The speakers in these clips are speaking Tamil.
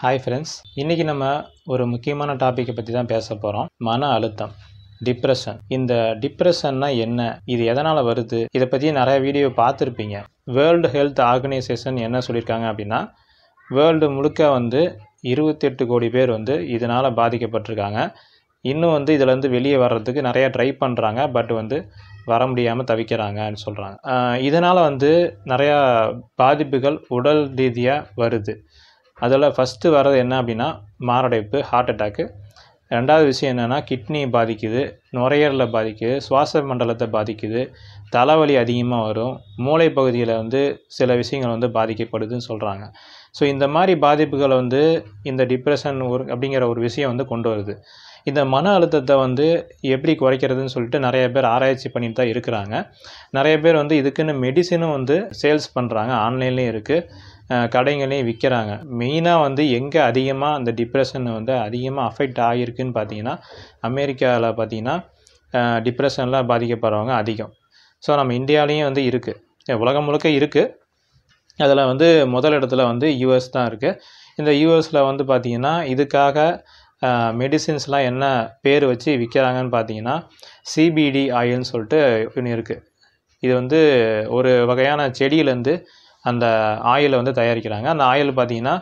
ஹாய் ஃப்ரெண்ட்ஸ், இன்றைக்கி நம்ம ஒரு முக்கியமான டாப்பிக்கை பற்றி தான் பேச போகிறோம். மன அழுத்தம், டிப்ரெஷன். இந்த டிப்ரெஷன்னா என்ன, இது எதனால் வருது, இதை பற்றி நிறைய வீடியோ பார்த்துருப்பீங்க. வேர்ல்டு ஹெல்த் ஆர்கனைசேஷன் என்ன சொல்லியிருக்காங்க அப்படின்னா, வேர்ல்டு முழுக்க 28 கோடி பேர் இதனால் பாதிக்கப்பட்டிருக்காங்க. இன்னும் இதிலேருந்து வெளியே வர்றதுக்கு நிறையா ட்ரை பண்ணுறாங்க, பட் வர முடியாமல் தவிக்கிறாங்கன்னு சொல்கிறாங்க. இதனால் நிறையா பாதிப்புகள் உடல் ரீதியாக வருது. அதில் ஃபஸ்ட்டு வர்றது என்ன அப்படின்னா மாரடைப்பு, ஹார்ட் அட்டாக்கு. ரெண்டாவது விஷயம் என்னென்னா கிட்னி பாதிக்குது, நுரையீரலை பாதிக்குது, சுவாச மண்டலத்தை பாதிக்குது, தலைவலி அதிகமாக வரும், மூளை பகுதியில் சில விஷயங்கள் பாதிக்கப்படுதுன்னு சொல்கிறாங்க. ஸோ இந்த மாதிரி பாதிப்புகளை இந்த டிப்ரெஷன் அப்படிங்கிற ஒரு விஷயம் கொண்டு வருது. இந்த மன அழுத்தத்தை எப்படி குறைக்கிறதுன்னு சொல்லிட்டு நிறைய பேர் ஆராய்ச்சி பண்ணிட்டு தான் இருக்கிறாங்க. நிறைய பேர் இதுக்குன்னு மெடிசனும் சேல்ஸ் பண்ணுறாங்க, ஆன்லைன்லேயும் இருக்குது, கடைங்களையும் விற்கிறாங்க. மெயினாக எங்கே அதிகமாக அந்த டிப்ரெஷன் அதிகமாக அஃபெக்ட் ஆகியிருக்குன்னு பார்த்தீங்கன்னா, அமெரிக்காவில் பார்த்தீங்கன்னா டிப்ரெஷனில் பாதிக்கப்படுறவங்க அதிகம். ஸோ நம்ம இந்தியாவிலையும் இருக்குது, உலகம் முழுக்க இருக்குது. அதில் முதல் இடத்துல யூஎஸ் தான் இருக்குது. இந்த யூஎஸில் பார்த்தீங்கன்னா இதுக்காக மெடிசின்ஸ்லாம் என்ன பேர் வச்சு விற்கிறாங்கன்னு பார்த்தீங்கன்னா சிபிடி ஆயில்னு சொல்லிட்டு ஒன்று இருக்குது. இது ஒரு வகையான செடியிலேருந்து அந்த ஆயிலை தயாரிக்கிறாங்க. அந்த ஆயில் பார்த்திங்கன்னா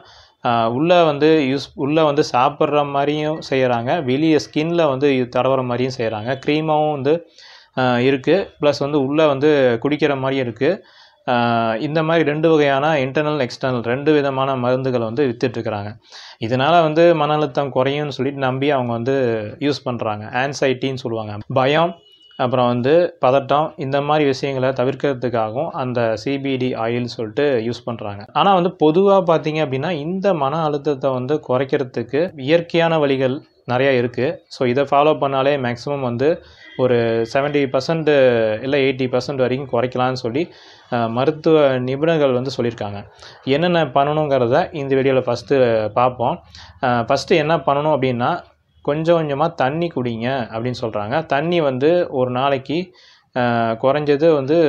உள்ளே சாப்பிட்ற மாதிரியும் செய்கிறாங்க, வெளியே ஸ்கின்னில் தடவுற மாதிரியும் செய்கிறாங்க. க்ரீமாகவும் இருக்குது, ப்ளஸ் உள்ளே குடிக்கிற மாதிரியும் இருக்குது. இந்த மாதிரி 2 வகையான இன்டர்னல் எக்ஸ்டர்னல் 2 விதமான மருந்துகள் விற்றுட்ருக்குறாங்க. இதனால் மன அழுத்தம் குறையும்னு சொல்லிட்டு நம்பி அவங்க யூஸ் பண்ணுறாங்க. ஆன்சைட்டின்னு சொல்லுவாங்க, பயம், அப்புறம் பதட்டம், இந்த மாதிரி விஷயங்களை தவிர்க்கிறதுக்காகவும் அந்த சிபிடி ஆயில் சொல்லிட்டு யூஸ் பண்ணுறாங்க. ஆனால் பொதுவாக பார்த்தீங்க அப்படின்னா இந்த மன அழுத்தத்தை குறைக்கிறதுக்கு இயற்கையான வழிகள் நிறையா இருக்குது. ஸோ இதை ஃபாலோ பண்ணாலே மேக்ஸிமம் ஒரு 70% இல்லை 80% வரைக்கும் குறைக்கலான்னு சொல்லி மருத்துவ நிபுணர்கள் சொல்லியிருக்காங்க. என்னென்ன பண்ணணுங்கிறத இந்த வீடியோவில் ஃபஸ்ட்டு பார்ப்போம். ஃபஸ்ட்டு என்ன பண்ணணும் அப்படின்னா, கொஞ்சம் கொஞ்சமாக தண்ணி குடிங்க அப்படின்னு சொல்கிறாங்க. தண்ணி ஒரு நாளைக்கு குறைஞ்சது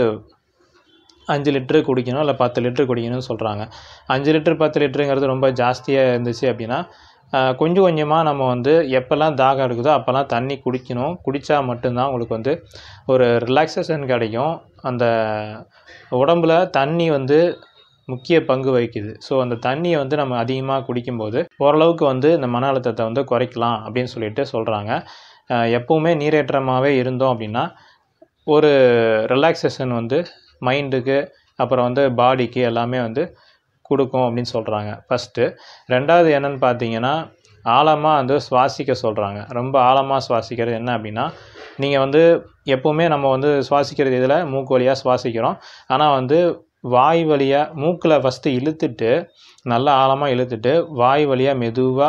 5 லிட்டரு குடிக்கணும், இல்லை 10 லிட்டரு குடிக்கணும்னு சொல்கிறாங்க. 5 லிட்டரு 10 லிட்டருங்கிறது ரொம்ப ஜாஸ்தியாக இருந்துச்சு அப்படின்னா கொஞ்சம் கொஞ்சமாக நம்ம எப்போல்லாம் தாகம் இருக்குதோ அப்போல்லாம் தண்ணி குடிக்கணும். குடித்தா மட்டும்தான் உங்களுக்கு ஒரு ரிலாக்ஸேஷன் கிடைக்கும். அந்த உடம்பில் தண்ணி முக்கிய பங்கு வகிக்குது. ஸோ அந்த தண்ணியை நம்ம அதிகமாக குடிக்கும்போது ஓரளவுக்கு இந்த மன அழுத்தத்தை குறைக்கலாம் அப்படின்னு சொல்லிட்டு சொல்கிறாங்க. எப்போவுமே நீரேற்றமாகவே இருந்தோம் அப்படின்னா ஒரு ரிலாக்ஸேஷன் மைண்டுக்கு அப்புறம் பாடிக்கு எல்லாமே கொடுக்கும் அப்படின்னு சொல்கிறாங்க ஃபஸ்ட்டு. ரெண்டாவது என்னென்னு பார்த்தீங்கன்னா, ஆழமாக சுவாசிக்க சொல்கிறாங்க. ரொம்ப ஆழமாக சுவாசிக்கிறது என்ன அப்படின்னா, நீங்கள் எப்போவுமே நம்ம சுவாசிக்கிறது இதில் மூக்கு வழியாக சுவாசிக்கிறோம். ஆனால் வாய் வழியாக மூக்கில் ஃபஸ்ட்டு இழுத்துட்டு நல்லா ஆழமாக இழுத்துட்டு வாய் வழியாக மெதுவாக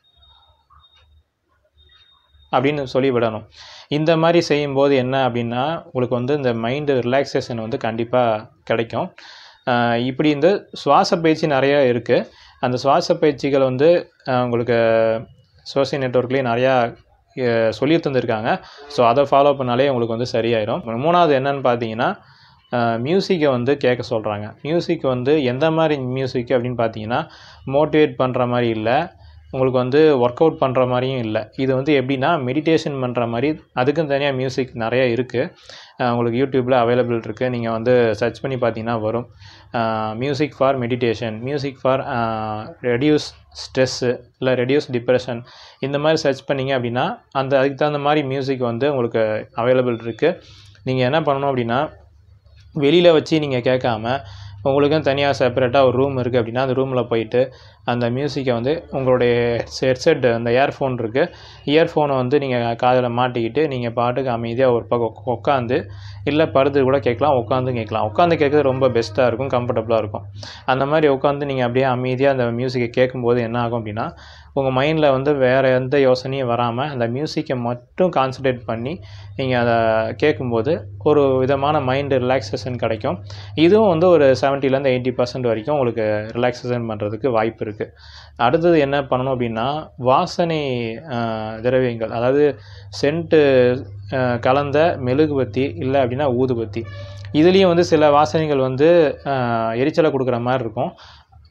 அப்படின்னு சொல்லி விடணும். இந்த மாதிரி செய்யும்போது என்ன அப்படின்னா உங்களுக்கு இந்த மைண்டு ரிலாக்ஸேஷன் கண்டிப்பாக கிடைக்கும். இப்படி இந்த சுவாச பயிற்சி நிறையா இருக்குது. அந்த சுவாச பயிற்சிகள் உங்களுக்கு சோசியல் நெட்வொர்க்லேயும் நிறையா சொல்லி தந்துருக்காங்க. ஸோ அதை ஃபாலோ பண்ணாலே உங்களுக்கு சரியாயிடும். மூணாவது என்னன்னு பார்த்தீங்கன்னா, மியூசிக்கை கேட்க சொல்கிறாங்க. மியூசிக் எந்த மாதிரி மியூசிக் அப்படின்னு பார்த்தீங்கன்னா, மோட்டிவேட் பண்ணுற மாதிரி இல்லை, உங்களுக்கு ஒர்க் அவுட் பண்ணுற மாதிரியும் இல்லை. இது எப்படின்னா மெடிடேஷன் பண்ணுற மாதிரி. அதுக்குன்னு தனியாக மியூசிக் நிறையா இருக்குது, உங்களுக்கு யூடியூப்பில் அவைலபிள் இருக்குது. நீங்கள் சர்ச் பண்ணி பார்த்தீங்கன்னா வரும். Music for meditation, music for reduce stress, இல்லை ரெடியூஸ் டிப்ரெஷன், இந்த மாதிரி சர்ச் பண்ணிங்க அப்படின்னா அதுக்கு தகுந்த மாதிரி மியூசிக் உங்களுக்கு அவைலபிள் இருக்குது. நீங்கள் என்ன பண்ணணும் அப்படின்னா, வெளியில் வச்சு நீங்கள் கேட்காம உங்களுக்கும் தனியாக செப்பரேட்டாக ஒரு ரூம் இருக்குது அப்படின்னா அந்த ரூமில் போயிட்டு அந்த மியூசிக்கை உங்களுடைய ஹெட்செட், அந்த இயர்ஃபோன் இருக்குது, இயர்ஃபோனை நீங்கள் காதில் மாட்டிக்கிட்டு நீங்கள் பாட்டுக்கு அமைதியாக ஒரு பக்கம் உட்காந்து, இல்லை படுத்து கூட கேட்கலாம், உட்காந்து கேட்கலாம். உட்காந்து கேட்குறது ரொம்ப பெஸ்ட்டாக இருக்கும், கம்ஃபர்டபுளாக இருக்கும். அந்த மாதிரி உட்காந்து நீங்கள் அப்படியே அமைதியாக அந்த மியூசிக்கை கேட்கும்போது என்ன ஆகும் அப்படின்னா, உங்கள் மைண்டில் வேறு எந்த யோசனையும் வராமல் அந்த மியூசிக்கை மட்டும் கான்சன்ட்ரேட் பண்ணி நீங்கள் அதை கேட்கும்போது ஒரு விதமான மைண்டு ரிலாக்ஸேஷன் கிடைக்கும். இதுவும் ஒரு 70% 80% வரைக்கும் உங்களுக்கு ரிலாக்ஸேஷன் பண்ணுறதுக்கு வாய்ப்பு இருக்குது. அடுத்தது என்ன பண்ணணும் அப்படின்னா, வாசனை திரவியங்கள், அதாவது சென்ட்டு கலந்த மெழுகுபத்தி, இல்லை அப்படின்னா ஊதுபத்தி. இதுலேயும் சில வாசனைகள் எரிச்சலை கொடுக்குற மாதிரி இருக்கும்.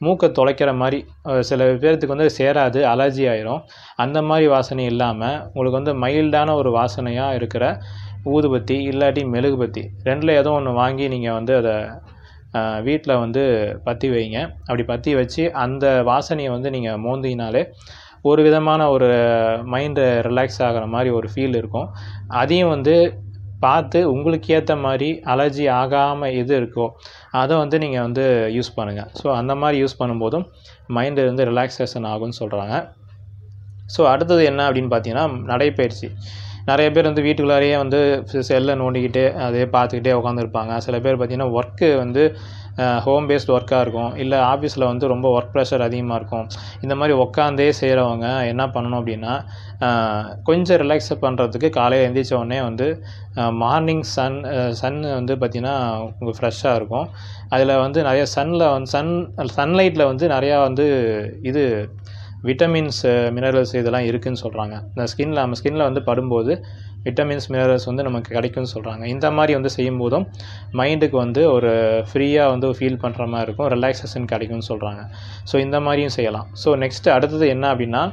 மூக்கை தொலைக்கிற மாதிரி சில பேர்த்துக்கு வந்து சேராது, அலர்ஜி ஆயிரும். அந்த மாதிரி வாசனை இல்லாமல் உங்களுக்கு வந்து மைல்டான ஒரு வாசனையாக இருக்கிற ஊதுபத்தி இல்லாட்டி மெழுகுபத்தி 2ல் ஏதோ ஒன்று வாங்கி நீங்கள் வந்து அதை வீட்டில் வந்து பற்றி வைங்க. அப்படி பற்றி வச்சு அந்த வாசனையை வந்து நீங்கள் மோந்தினாலே ஒரு விதமான ஒரு மைண்டு ரிலாக்ஸ் ஆகிற மாதிரி ஒரு ஃபீல் இருக்கும். அதையும் வந்து பார்த்து உங்களுக்கு ஏற்ற மாதிரி அலர்ஜி ஆகாமல் எது இருக்கோ அதை வந்து நீங்கள் வந்து யூஸ் பண்ணுங்கள். ஸோ அந்த மாதிரி யூஸ் பண்ணும்போதும் மைண்டு வந்து ரிலாக்ஸேஷன் ஆகும்னு சொல்கிறாங்க. ஸோ அடுத்தது என்ன அப்படின்னு பார்த்தீங்கன்னா நடைப்பயிற்சி. நிறைய பேர் வந்து வீட்டுக்குள்ளாரையே வந்து செல்லை நோண்டிக்கிட்டு அதே பார்த்துக்கிட்டே உட்காந்துருப்பாங்க. சில பேர் பார்த்திங்கன்னா ஒர்க்கு வந்து ஹோம் பேஸ்ட் ஒர்க்காக இருக்கும், இல்லை ஆஃபீஸில் வந்து ரொம்ப ஒர்க் ப்ரெஷர் அதிகமாக இருக்கும். இந்த மாதிரி உட்காந்தே செய்கிறவங்க என்ன பண்ணணும் அப்படின்னா கொஞ்சம் ரிலாக்ஸ் பண்ணுறதுக்கு காலையில் எழுந்திரிச்ச உடனே வந்து மார்னிங் சன் வந்து பார்த்திங்கன்னா உங்களுக்கு ஃப்ரெஷ்ஷாக இருக்கும். அதில் வந்து நிறைய சன்லைட்டில் வந்து நிறையா வந்து இது விட்டமின்ஸ் மினரல்ஸ் இதெல்லாம் இருக்குதுன்னு சொல்கிறாங்க. இந்த நம்ம ஸ்கின்னில் வந்து படும்போது விட்டமின்ஸ் மினரல்ஸ் வந்து நமக்கு கிடைக்கும்னு சொல்கிறாங்க. இந்த மாதிரி வந்து செய்யும்போதும் மைண்டுக்கு வந்து ஒரு ஃப்ரீயாக வந்து ஃபீல் பண்ணுற மாதிரி இருக்கும், ரிலாக்ஸேஷன் கிடைக்கும்னு சொல்கிறாங்க. ஸோ இந்த மாதிரியும் செய்யலாம். ஸோ நெக்ஸ்ட்டு அடுத்தது என்ன அப்படின்னா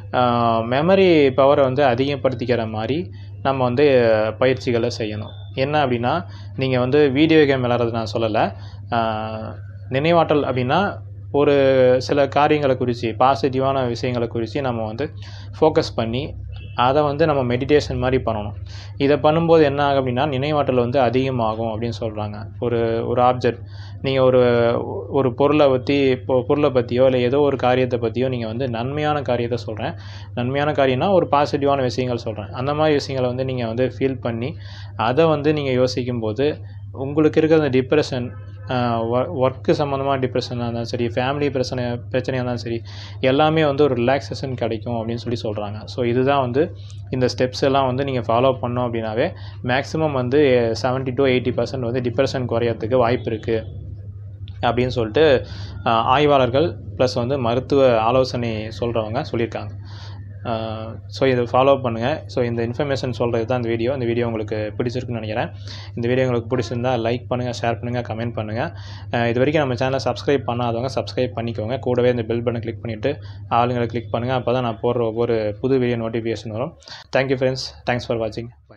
மெமரி பவரை வந்து அதிகப்படுத்திக்கிற மாதிரி நம்ம வந்து பயிற்சிகளை செய்யணும். என்ன அப்படின்னா நீங்கள் வந்து வீடியோ கேம் விளையாடுறது நான் சொல்லலை. நினைவாற்றல் அப்படின்னா ஒரு சில காரியங்களை குறித்து பாசிட்டிவான விஷயங்களை குறித்து நம்ம வந்து ஃபோக்கஸ் பண்ணி அதை வந்து நம்ம மெடிடேஷன் மாதிரி பண்ணணும். இதை பண்ணும்போது என்ன ஆகும் அப்படின்னா நினைவாற்றல் வந்து அதிகமாகும் அப்படின்னு சொல்கிறாங்க. ஒரு ஆப்ஜெக்ட் நீங்கள் ஒரு பொருளை பற்றியோ இல்லை ஏதோ ஒரு காரியத்தை பற்றியோ நீங்கள் வந்து நன்மையான காரியத்தை சொல்கிறேன், நன்மையான காரியம்னா ஒரு பாசிட்டிவான விஷயங்கள் சொல்கிறேன். அந்த மாதிரி விஷயங்களை வந்து நீங்கள் வந்து ஃபீல் பண்ணி அதை வந்து நீங்கள் யோசிக்கும்போது உங்களுக்கு இருக்கிற அந்த டிப்ரெஷன், ஒர்க்கு சம்மந்தமாக டிப்ரெஷனாக இருந்தாலும் சரி, ஃபேமிலி பிரச்சனையாக இருந்தாலும் சரி, எல்லாமே வந்து ஒரு ரிலாக்ஸேஷன் கிடைக்கும் அப்படின்னு சொல்கிறாங்க. ஸோ இதுதான் வந்து இந்த ஸ்டெப்ஸ் எல்லாம் வந்து நீங்கள் ஃபாலோ பண்ணோம் அப்படின்னாவே மேக்ஸிமம் வந்து 70 to 80% வந்து டிப்ரெஷன் குறையறதுக்கு வாய்ப்பு இருக்குது அப்படின்னு சொல்லிட்டு ஆய்வாளர்கள் ப்ளஸ் வந்து மருத்துவ ஆலோசனை சொல்கிறவங்க சொல்லியிருக்காங்க. ஸோ இதை ஃபாலோ பண்ணுங்கள். ஸோ இந்த இன்ஃபர்மேஷன் சொல்கிறது தான் இந்த வீடியோ உங்களுக்கு பிடிச்சிருக்குன்னு நினைக்கிறேன். இந்த வீடியோ உங்களுக்கு பிடிச்சிருந்தால் லைக் பண்ணுங்கள், ஷேர் பண்ணுங்கள், கமெண்ட் பண்ணுங்கள். இது வரைக்கும் நம்ம சேனலை சப்ஸ்கிரைப் பண்ணாதவங்க சப்ஸ்கிரைப் பண்ணிக்கோங்க. கூடவே இந்த பெல் பட்டனை கிளிக் பண்ணிவிட்டு ஆளுங்களை கிளிக் பண்ணுங்கள். அப்போ தான் நான் போடுற ஒவ்வொரு புது வீடியோ நோட்டிஃபிகேஷன் வரும். தேங்க்யூ ஃப்ரெண்ட்ஸ், தேங்க்ஸ் ஃபார் வாட்சிங்.